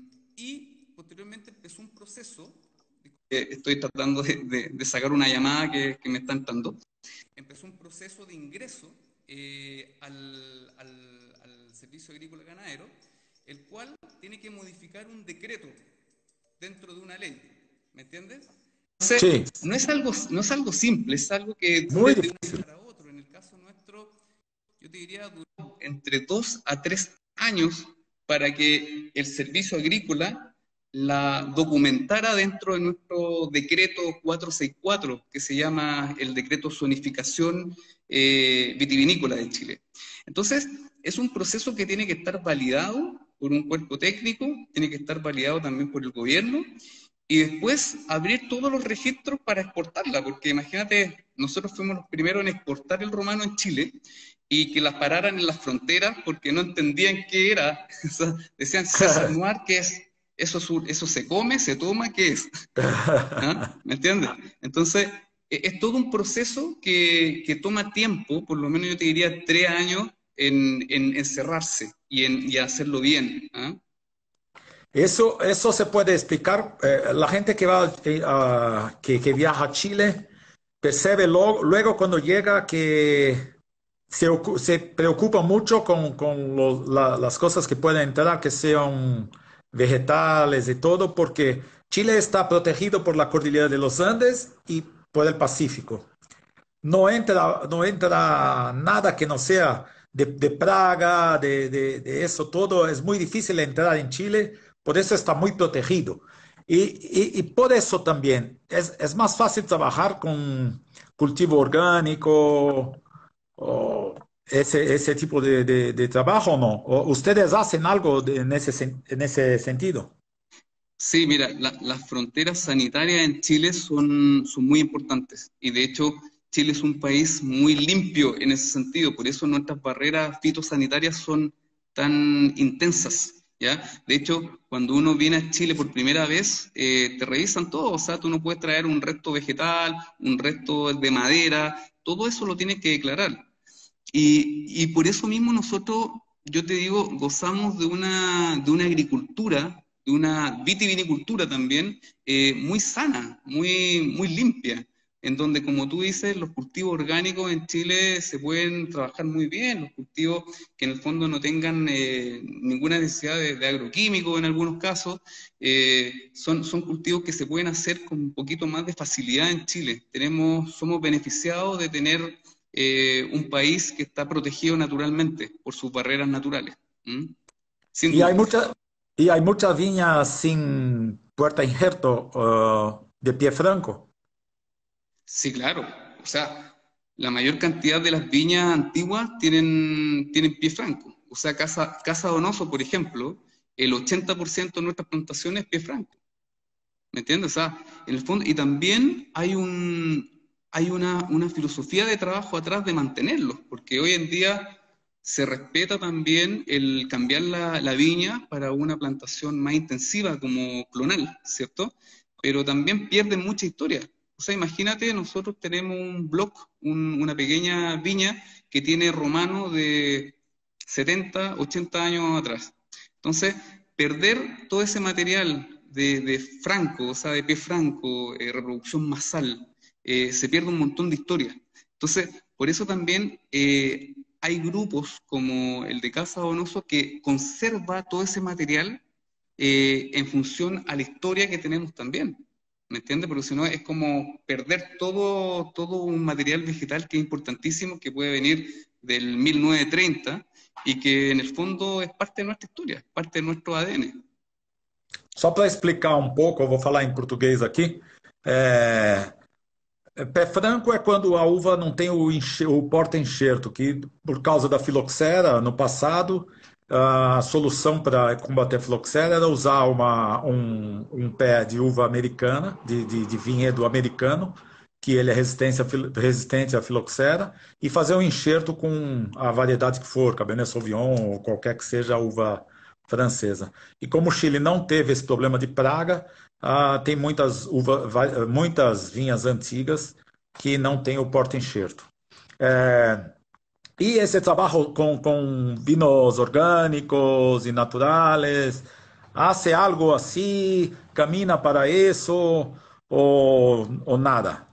y posteriormente empezó un proceso, eh, estoy tratando de, de, de, sacar una llamada que, que me está entrando, empezó un proceso de ingreso eh, al, al, al Servicio Agrícola Ganadero, el cual tiene que modificar un decreto dentro de una ley, ¿me entiendes? Entonces, sí, no es algo, no es algo simple, es algo que muy desde un difícil. año para otro, en el caso nuestro, yo te diría, duró entre dos a tres años para que el servicio agrícola la documentara dentro de nuestro decreto cuatrocientos sesenta y cuatro, que se llama el decreto zonificación eh, vitivinícola de Chile. Entonces, es un proceso que tiene que estar validado por un cuerpo técnico, tiene que estar validado también por el gobierno, y después abrir todos los registros para exportarla, porque imagínate, nosotros fuimos los primeros en exportar el romano en Chile, y que las pararan en las fronteras porque no entendían qué era. O sea, decían César Noir, ¿qué es? Eso, eso se come, se toma, ¿qué es? ¿Ah? ¿Me entiendes? Entonces, es todo un proceso que, que, toma tiempo, por lo menos yo te diría tres años, en, en encerrarse y en y hacerlo bien. ¿Ah? Eso, eso se puede explicar. Eh, la gente que va, eh, a- que, que viaja a Chile percibe lo- luego cuando llega que se, ocu- se preocupa mucho con, con lo- la- las cosas que pueden entrar, que sean vegetales y todo, porque Chile está protegido por la cordillera de los Andes y por el Pacífico. No entra, no entra nada que no sea de, de Praga, de, de, de eso todo. Es muy difícil entrar en Chile, por eso está muy protegido. Y, y, y por eso también es, es, más fácil trabajar con cultivo orgánico o ese, ese tipo de, de, de trabajo, ¿no? ¿O ustedes hacen algo de, en, ese, en ese sentido? Sí, mira, la, las fronteras sanitarias en Chile son, son muy importantes y de hecho Chile es un país muy limpio en ese sentido, por eso nuestras barreras fitosanitarias son tan intensas, ¿ya? De hecho, cuando uno viene a Chile por primera vez, eh, te revisan todo, o sea, tú no puedes traer un resto vegetal, un resto de madera, todo eso lo tienes que declarar. Y, y por eso mismo nosotros, yo te digo, gozamos de una, de una agricultura, de una vitivinicultura también, eh, muy sana, muy, muy limpia, en donde, como tú dices, los cultivos orgánicos en Chile se pueden trabajar muy bien, los cultivos que en el fondo no tengan eh, ninguna necesidad de, de agroquímicos en algunos casos, eh, son, son cultivos que se pueden hacer con un poquito más de facilidad en Chile. Tenemos, somos beneficiados de tener eh, un país que está protegido naturalmente por sus barreras naturales. ¿Mm? Sin Y hay duda. mucha, y hay mucha viña sin puerta injerto, uh, de pie franco. Sí, claro. O sea, la mayor cantidad de las viñas antiguas tienen, tienen pie franco. O sea, Casa, Casa Donoso, por ejemplo, el ochenta por ciento de nuestras plantaciones es pie franco. ¿Me entiendes? O sea, en el fondo, y también hay un, hay una, una filosofía de trabajo atrás de mantenerlos, porque hoy en día se respeta también el cambiar la, la viña para una plantación más intensiva como clonal, ¿cierto? Pero también pierden mucha historia. O sea, imagínate, nosotros tenemos un block, un- una pequeña viña que tiene romano de setenta, ochenta años atrás. Entonces, perder todo ese material de, de franco, o sea, de pie franco, eh, reproducción masal, eh, se pierde un montón de historia. Entonces, por eso también eh, hay grupos como el de Casa Donoso que conserva todo ese material eh, en función a la historia que tenemos también. ¿Me entiendes? Porque si no es como perder todo, todo un material vegetal que es importantísimo, que puede venir del mil novecientos treinta y que en el fondo es parte de nuestra historia, es parte de nuestro A D N. Só para explicar um pouco, eu vou falar em português aqui. É, é, pé franco é quando a uva não tem o, enche- o porta-enxerto, que por causa da filoxera, no passado, a solução para combater a filoxera era usar uma, um, um pé de uva americana, de, de, de vinhedo americano, que ele é resistente, a fil- resistente à filoxera, e fazer um enxerto com a variedade que for, Cabernet Sauvignon ou qualquer que seja a uva francesa. E como o Chile não teve esse problema de praga, ah, tem muitas, uva, va- muitas vinhas antigas que não têm o porta-enxerto. É, y ese trabajo con, con vinos orgánicos y naturales, ¿hace algo así? ¿Camina para eso o, o nada?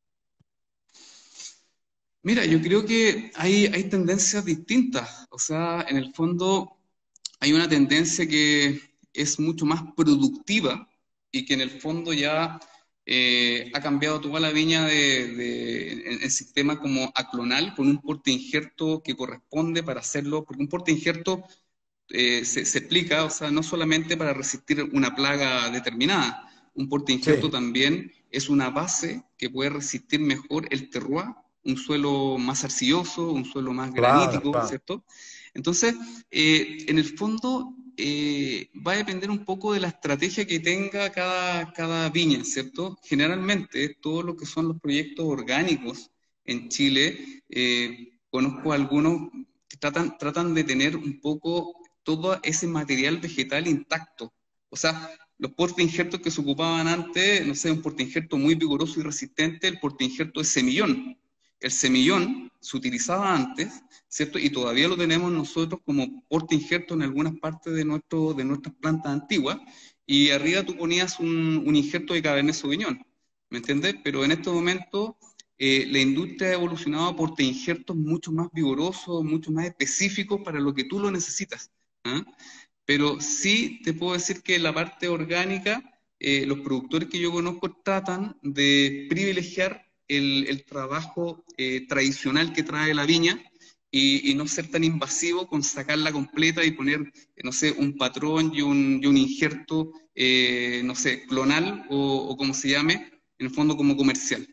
Mira, yo creo que hay, hay tendencias distintas. O sea, en el fondo hay una tendencia que es mucho más productiva y que en el fondo ya eh, ha cambiado toda la viña de, de- en, en sistema como aclonal con un porte injerto que corresponde para hacerlo, porque un porte injerto eh, se, se explica, o sea, no solamente para resistir una plaga determinada, un porte injerto Sí, también es una base que puede resistir mejor el terroir, un suelo más arcilloso, un suelo más claro, granítico, claro. ¿cierto? Entonces, eh, en el fondo, eh, va a depender un poco de la estrategia que tenga cada, cada viña, ¿cierto? Generalmente, todo lo que son los proyectos orgánicos en Chile, eh, conozco algunos que tratan, tratan de tener un poco todo ese material vegetal intacto. O sea, los portainjertos que se ocupaban antes, no sé, un portainjerto muy vigoroso y resistente, el portainjerto de semillón. El semillón se utilizaba antes, ¿cierto? Y todavía lo tenemos nosotros como portainjerto en algunas partes de, nuestro, de nuestras plantas antiguas, y arriba tú ponías un, un injerto de Cabernet Sauvignon, ¿me entiendes? Pero en este momento eh, la industria ha evolucionado por injertos mucho más vigorosos, mucho más específicos para lo que tú lo necesitas. ¿Ah? Pero sí te puedo decir que la parte orgánica, eh, los productores que yo conozco tratan de privilegiar el, el trabajo eh, tradicional que trae la viña y, y, no ser tan invasivo con sacarla completa y poner, eh, no sé, un patrón y un, y un injerto, eh, no sé, clonal o, o como se llame, en el fondo como comercial.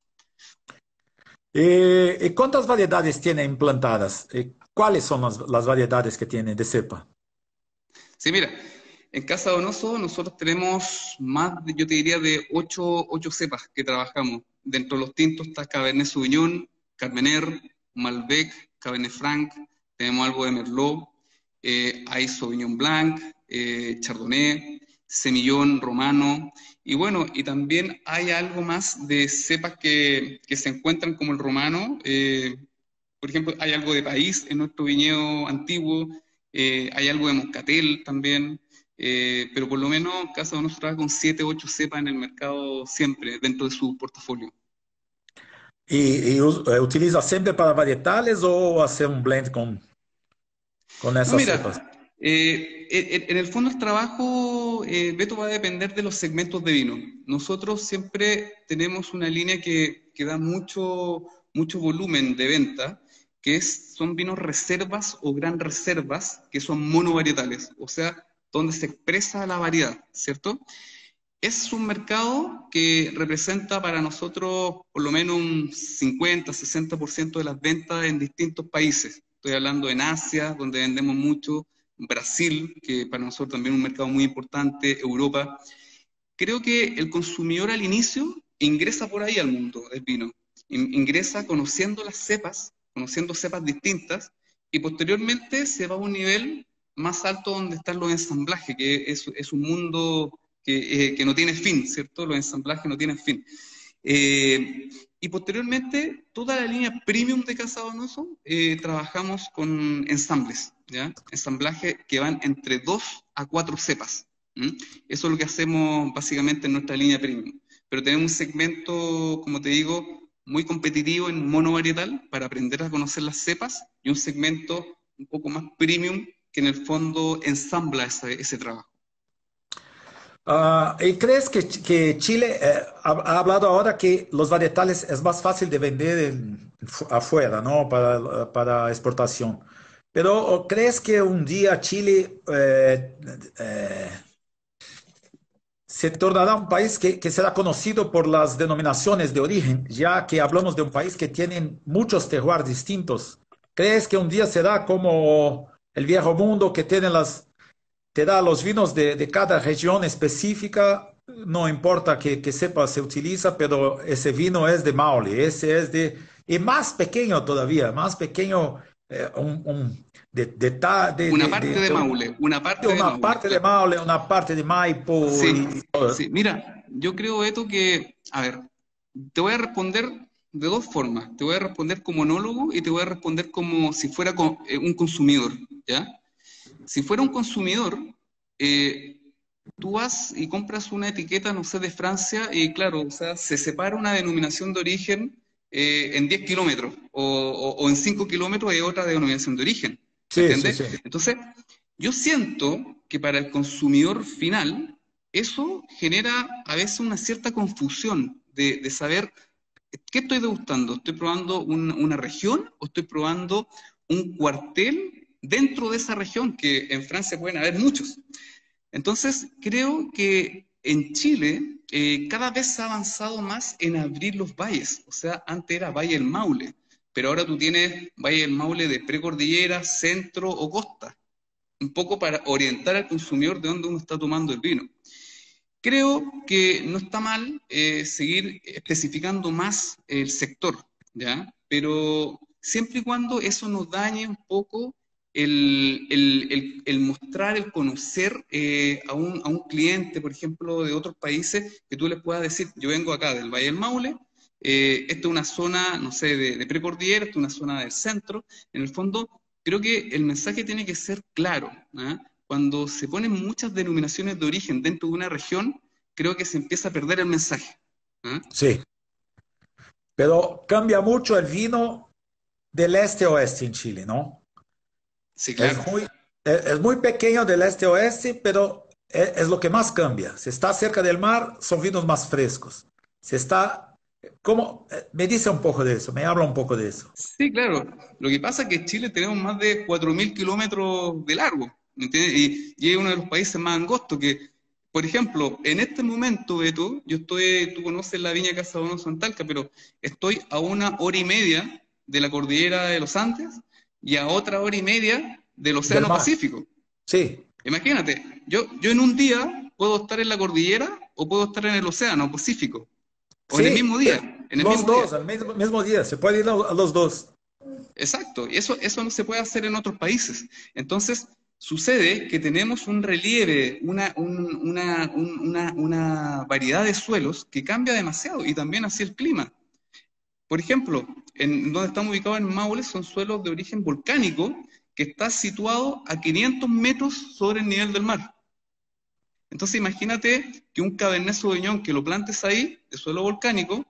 ¿Y, y cuántas variedades tiene implantadas? ¿Y cuáles son las, las variedades que tiene de cepa? Sí, mira, en Casa Donoso nosotros tenemos más, de- yo te diría, de ocho, ocho cepas que trabajamos. Dentro de los tintos está Cabernet Sauvignon, Carmener, Malbec, Cabernet Franc, tenemos algo de Merlot, eh, hay Sauvignon Blanc, eh, Chardonnay, Semillón, Romano, y bueno, y también hay algo más de cepas que, que se encuentran como el Romano. eh, por ejemplo, hay algo de país en nuestro viñedo antiguo, eh, hay algo de moscatel también, eh, pero por lo menos Casa Donoso trabaja con siete, ocho cepas en el mercado siempre dentro de su portafolio. ¿Y, y us- eh, utiliza siempre para varietales o hacer un blend con, con No, esas cepas? mira, eh, en, en el fondo el trabajo, eh, Beto, va a depender de los segmentos de vino. Nosotros siempre tenemos una línea que, que da mucho, mucho volumen de venta, que es, son vinos reservas o gran reservas, que son monovarietales, o sea, donde se expresa la variedad, ¿cierto? Es un mercado que representa para nosotros por lo menos un cincuenta, sesenta por ciento de las ventas en distintos países. Estoy hablando en Asia, donde vendemos mucho, Brasil, que para nosotros también es un mercado muy importante, Europa. Creo que el consumidor al inicio ingresa por ahí al mundo del vino. In- Ingresa conociendo las cepas, conociendo cepas distintas, y posteriormente se va a un nivel más alto donde están los ensamblajes, que es, es un mundo que, eh, que no tiene fin, ¿cierto? Los ensamblajes no tienen fin. Eh, y posteriormente, toda la línea premium de Casa Donoso, eh, trabajamos con ensambles, ¿ya? Ensamblajes que van entre dos a cuatro cepas. ¿M? Eso es lo que hacemos básicamente en nuestra línea premium. Pero tenemos un segmento, como te digo, muy competitivo en monovarietal para aprender a conocer las cepas y un segmento un poco más premium que en el fondo ensambla ese, ese trabajo. Ah, ¿y crees que, que Chile eh, ha, ha hablado ahora que los varietales es más fácil de vender en- fu- afuera, ¿no? Para, para exportación. Pero ¿o crees que un día Chile eh, eh, se tornará un país que, que será conocido por las denominaciones de origen, ya que hablamos de un país que tiene muchos terroirs distintos? ¿Crees que un día será como el viejo mundo que tiene las te da los vinos de, de cada región específica, no importa qué, qué cepa se utiliza, pero ese vino es de Maule, ese es de, y más pequeño todavía, más pequeño, eh, un, un- de, de, ta- de, Una de- parte de- de de Maule, una parte de una Maule, parte de claro. Maule, una parte de Maipo Sí, y todo. sí. Mira, yo creo, Beto, que, a ver, te voy a responder de dos formas. Te voy a responder como onólogo y te voy a responder como si fuera co- eh, un consumidor, ¿ya? Si fuera un consumidor, eh, tú vas y compras una etiqueta, no sé, de Francia y claro, o sea, se separa una denominación de origen eh, en diez kilómetros o, o- o en cinco kilómetros hay otra denominación de origen, ¿me Sí, sí, entiendes? sí. Entonces, yo siento que para el consumidor final eso genera a veces una cierta confusión de, de saber qué estoy degustando. ¿Estoy probando un- una región o estoy probando un cuartel dentro de esa región? Que en Francia pueden haber muchos. Entonces, creo que en Chile eh, cada vez se ha avanzado más en abrir los valles. O sea, antes era Valle del Maule, pero ahora tú tienes Valle del Maule de precordillera, centro o costa, un poco para orientar al consumidor de dónde uno está tomando el vino. Creo que no está mal eh, seguir especificando más el sector, ¿ya? Pero siempre y cuando eso nos dañe un poco el, el- el- el mostrar, el conocer eh, a un, a un cliente, por ejemplo, de otros países, que tú les puedas decir, yo vengo acá del Valle del Maule, eh, esta es una zona, no sé, de, de precordillera, esta es una zona del centro. En el fondo, creo que el mensaje tiene que ser claro, ¿ah? Cuando se ponen muchas denominaciones de origen dentro de una región, creo que se empieza a perder el mensaje. ¿Ah? Sí, pero cambia mucho el vino del este a oeste en Chile, ¿no? Sí, Es claro. muy, es es muy pequeño del este a oeste, pero e- es, lo que más cambia. Si está cerca del mar, son vinos más frescos. Si está, ¿cómo? Eh, Me dice un poco de eso, me habla un poco de eso. Sí, claro. Lo que pasa es que en Chile tenemos más de cuatro mil kilómetros de largo, ¿me entiendes? Y, y es uno de los países más angostos que, por ejemplo, en este momento, Beto, yo estoy, tú conoces la Viña Casa Donoso en Talca, pero estoy a una hora y media de la cordillera de los Andes y a otra hora y media del Del Océano mar, Pacífico. sí, Imagínate, yo, yo en un día puedo estar en la cordillera o puedo estar en el Océano Pacífico, o en el sí, mismo eh, día, en el los mismo día. dos, al mismo, mismo día, se puede ir a, a los dos. Exacto, y eso, eso no se puede hacer en otros países. Entonces, sucede que tenemos un relieve, una, un- una, un- una, una variedad de suelos que cambia demasiado y también así el clima. Por ejemplo, en donde estamos ubicados en Maule son suelos de origen volcánico que está situado a quinientos metros sobre el nivel del mar. Entonces imagínate que un Cabernet Sauvignon que lo plantes ahí, de suelo volcánico,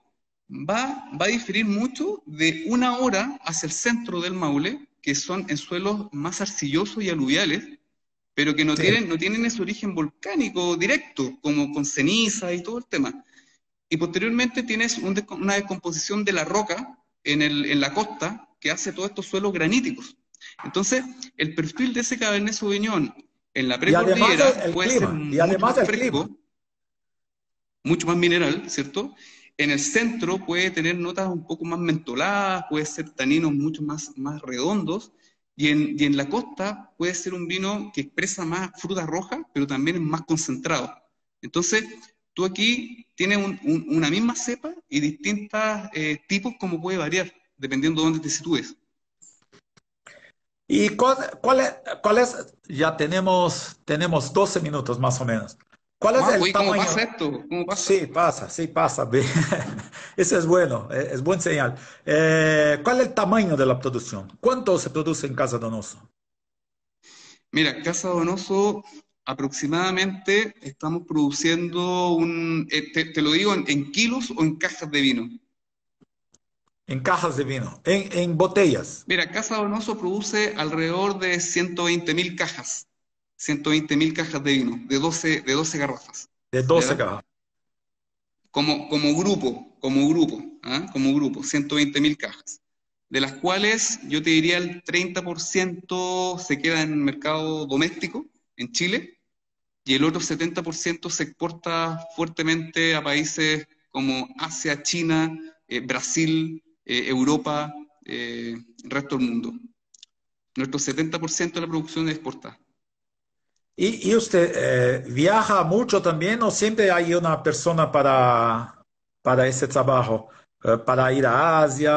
va, va a diferir mucho de una hora hacia el centro del Maule, que son en suelos más arcillosos y aluviales, pero que no Sí. tienen, no tienen ese origen volcánico directo, como con ceniza y todo el tema. Y posteriormente tienes un desco- una descomposición de la roca en, el, en la costa que hace todos estos suelos graníticos. Entonces, el perfil de ese Cabernet Sauvignon en la Y además el, precordillera el puede ser clima, y mucho además más el clima. fresco, mucho más mineral, ¿cierto? En el centro puede tener notas un poco más mentoladas, puede ser taninos mucho más, más redondos, y en, y en la costa puede ser un vino que expresa más fruta roja, pero también es más concentrado. Entonces, tú aquí tienes un, un, una misma cepa y distintos eh, tipos como puede variar, dependiendo de dónde te sitúes. ¿Y cuál, cuál es, cuál es- ya tenemos, tenemos doce minutos más o menos? ¿Cuál es Ah, el oye, ¿cómo tamaño? pasa esto? ¿Cómo pasa? Sí, pasa, sí, pasa. Ve. Eso es bueno, eh, es buen señal. Eh, ¿cuál es el tamaño de la producción? ¿Cuánto se produce en Casa Donoso? Mira, Casa Donoso, aproximadamente estamos produciendo un, eh, te, te lo digo en, en kilos o en cajas de vino. En cajas de vino, en, en botellas, Mira, Casa Donoso produce alrededor de ciento veinte mil cajas, ciento veinte mil cajas de vino, de doce de doce garrafas, de doce ¿ya? cajas. Como, como grupo, como grupo, ¿ah? Como grupo, ciento veinte mil cajas, de las cuales yo te diría el treinta por ciento se queda en el mercado doméstico, en Chile, y el otro setenta por ciento se exporta fuertemente a países como Asia, China, eh, Brasil, eh, Europa, eh, el resto del mundo. Nuestro setenta por ciento de la producción es exportada. ¿Y, y usted eh, viaja mucho también o siempre hay una persona para, para ese trabajo? Eh, para ir a Asia,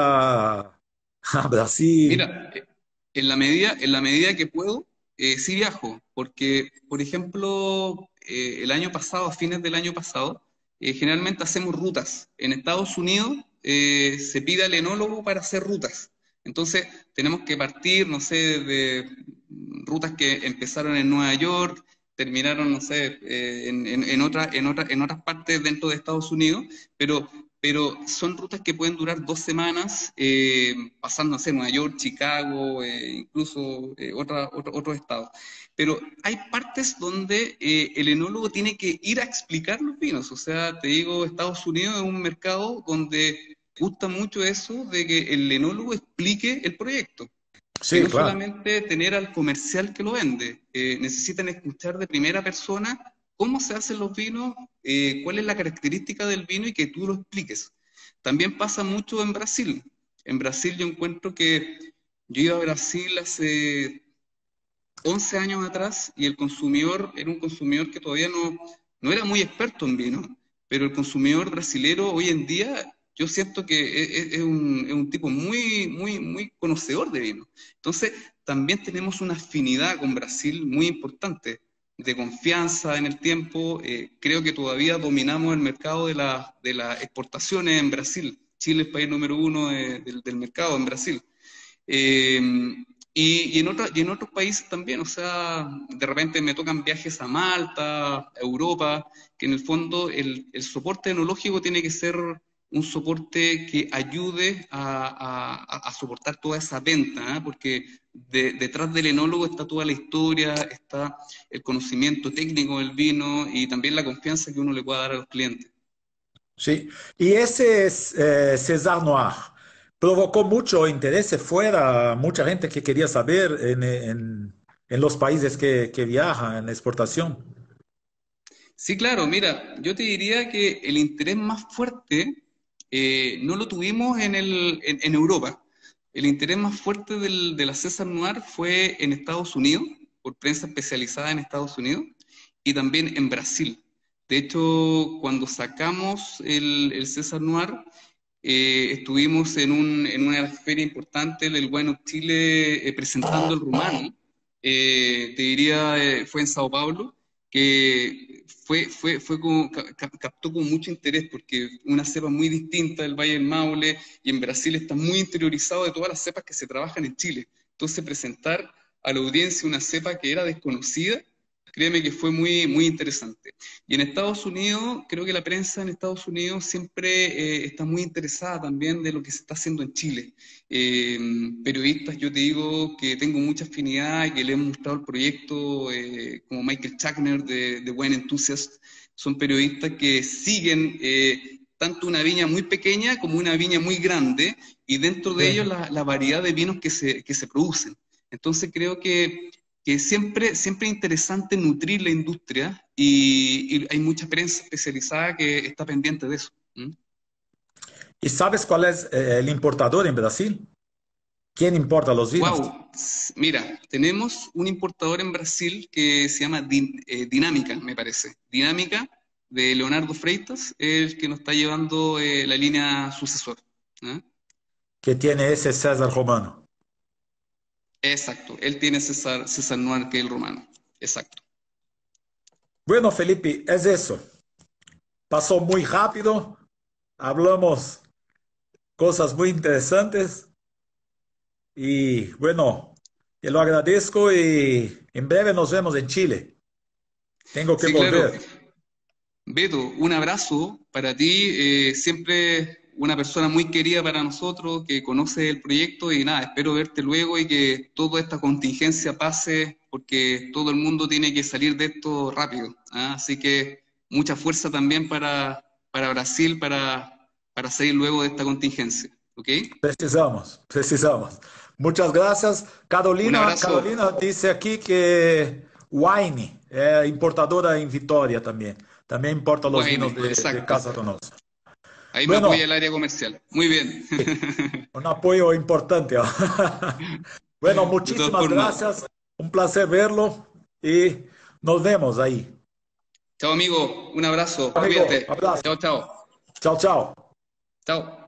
a Brasil. Mira, eh, en la medida, en la medida que puedo, eh, sí viajo, porque, por ejemplo, eh, el año pasado, a fines del año pasado, eh, generalmente hacemos rutas. En Estados Unidos eh, se pide al enólogo para hacer rutas. Entonces, tenemos que partir, no sé, de rutas que empezaron en Nueva York, terminaron, no sé, eh, en, en, en, otra, en, otra, en otras partes dentro de Estados Unidos, pero pero son rutas que pueden durar dos semanas, eh, pasando, no sé, Nueva York, Chicago, eh, incluso eh, otra, otro, otros estados. Pero hay partes donde eh, el enólogo tiene que ir a explicar los vinos. O sea, te digo, Estados Unidos es un mercado donde gusta mucho eso de que el enólogo explique el proyecto. Que Sí, no claro. solamente tener al comercial que lo vende, eh, necesitan escuchar de primera persona cómo se hacen los vinos, eh, cuál es la característica del vino y que tú lo expliques. También pasa mucho en Brasil. En Brasil yo encuentro que yo iba a Brasil hace once años atrás y el consumidor era un consumidor que todavía no, no era muy experto en vino, pero el consumidor brasilero hoy en día yo siento que es, es- es un, es un tipo muy, muy, muy conocedor de vino. Entonces, también tenemos una afinidad con Brasil muy importante, de confianza en el tiempo. Eh, creo que todavía dominamos el mercado de, la- de las exportaciones en Brasil. Chile es país número uno de- del del mercado en Brasil. Eh, y, y, en otra, y en otros países también, o sea, de repente me tocan viajes a Malta, a Europa, que en el fondo el, el soporte enológico tiene que ser un soporte que ayude a, a, a soportar toda esa venta, ¿eh? Porque de, detrás del enólogo está toda la historia, está el conocimiento técnico del vino y también la confianza que uno le pueda dar a los clientes. Sí. Y ese es, eh, César Noir provocó mucho interés fuera, mucha gente que quería saber en, en- en los países que, que viaja en la exportación. Sí, claro, mira, yo te diría que el interés más fuerte eh, no lo tuvimos en, el, en, en Europa. El interés más fuerte del, de la César Noir fue en Estados Unidos, por prensa especializada en Estados Unidos, y también en Brasil. De hecho, cuando sacamos el, el César Noir, eh, estuvimos en, un, en una feria importante, el Wine of Chile, eh, presentando el rumano. Eh, te diría, eh, fue en Sao Paulo, que fue, fue, fue como, ca- ca- captó con mucho interés porque una cepa muy distinta del Valle del Maule y en Brasil está muy interiorizado de todas las cepas que se trabajan en Chile. Entonces presentar a la audiencia una cepa que era desconocida Créeme que fue muy, muy interesante. Y en Estados Unidos, creo que la prensa en Estados Unidos siempre eh, está muy interesada también de lo que se está haciendo en Chile. Eh, periodistas, yo te digo que tengo mucha afinidad y que le he mostrado el proyecto, eh, como Michael Chakner de, de Wine Enthusiast, son periodistas que siguen eh, tanto una viña muy pequeña como una viña muy grande, y dentro de ellos Sí. la, la variedad de vinos que se, que se producen. Entonces creo que que siempre, siempre es interesante nutrir la industria, y, y hay mucha prensa especializada que está pendiente de eso. ¿Mm? ¿Y sabes cuál es eh, el importador en Brasil? ¿Quién importa los vinos? Wow, mira, tenemos un importador en Brasil que se llama Din- eh, Dinámica, me parece. Dinámica, de Leonardo Freitas, es el que nos está llevando eh, la línea sucesor. ¿Ah? Que tiene ese César Romano. Exacto, él tiene César, César Noir, que es el romano. Exacto. Bueno, Felipe, es eso. Pasó muy rápido, hablamos cosas muy interesantes y bueno, te lo agradezco y en breve nos vemos en Chile. Tengo que Sí, claro. volver. Beto, un abrazo para ti, eh, siempre una persona muy querida para nosotros, que conoce el proyecto, y nada, espero verte luego y que toda esta contingencia pase, porque todo el mundo tiene que salir de esto rápido. ¿Ah? Así que mucha fuerza también para, para Brasil, para, para salir luego de esta contingencia. ¿Ok? Precisamos, precisamos. Muchas gracias. Un Carolina, abrazo. Carolina dice aquí que Wine es importadora en Vitoria también. También importa los vinos Wayne, de, de exacto. Casa Donoso. Ahí me apoya Bueno, el área comercial. Muy bien. un apoyo importante. Bueno, De todas muchísimas formas. gracias. Un placer verlo y nos vemos ahí. Chao, amigo. Un abrazo. Amigo, Cuídate. abrazo. Chao, chao. Chao, chao. Chao.